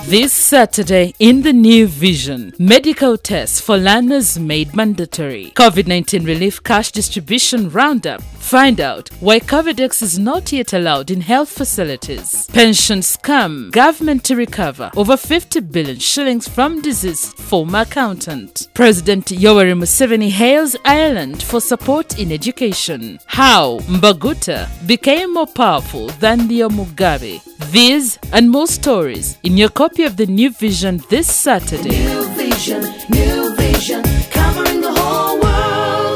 This Saturday in the New Vision, medical tests for learners made mandatory. COVID-19 relief cash distribution roundup. Find out why COVIDX is not yet allowed in health facilities. Pension scam. Government to recover over 50 billion shillings from deceased former accountant. President Yoweri Museveni hails Ireland for support in education. How Mbaguta became more powerful than the Mugabe. These and more stories in your copy of the New Vision this Saturday. New Vision, New